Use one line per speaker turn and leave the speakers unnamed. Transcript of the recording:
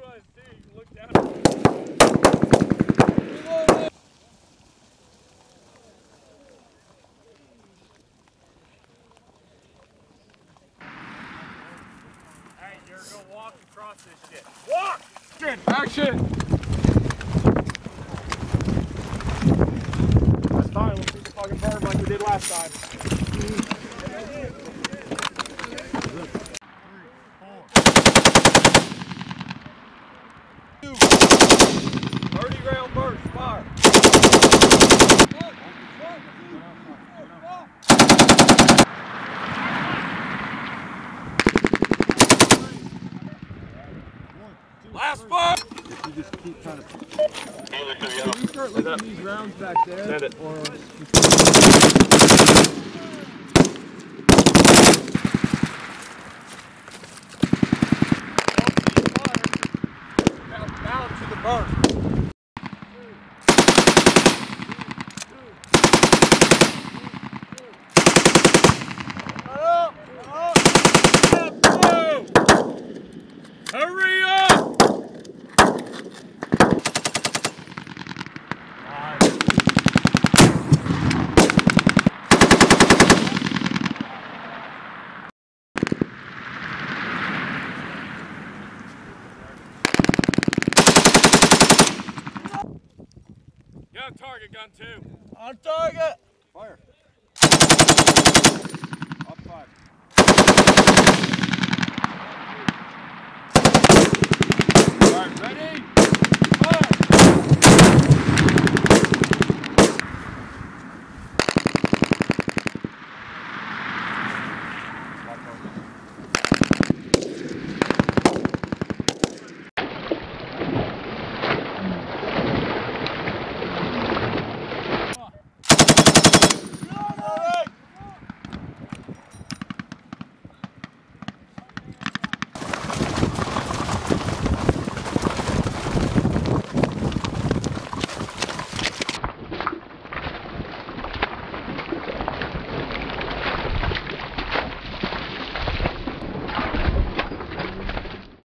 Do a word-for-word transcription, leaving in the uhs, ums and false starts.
want to see, you can look down. Hey, you're going to walk across this shit. Walk! Good. Action! That's fine. We'll keep the fucking burn like we did last time. thirty round burst, fire. Last fire! If you just keep trying to... Can you start looking these rounds back there? Send it. Or... Balance to the burn. Hurry up! You're on target, gun two. On target! Fire.